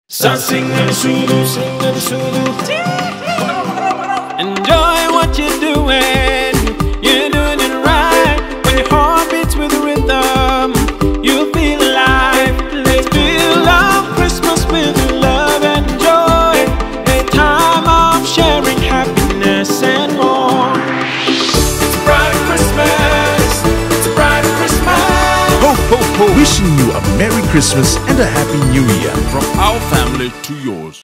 So sing a Zulu, sing a Zulu. Enjoy what you're doing. You're doing it right. When your heart beats with the rhythm, you feel alive. Let's build up Christmas with love and joy. A time of sharing happiness and more. It's a bright Christmas. It's a bright Christmas. Ho, ho, ho! Wishing you a Merry Christmas and a Happy New Year from our family to yours.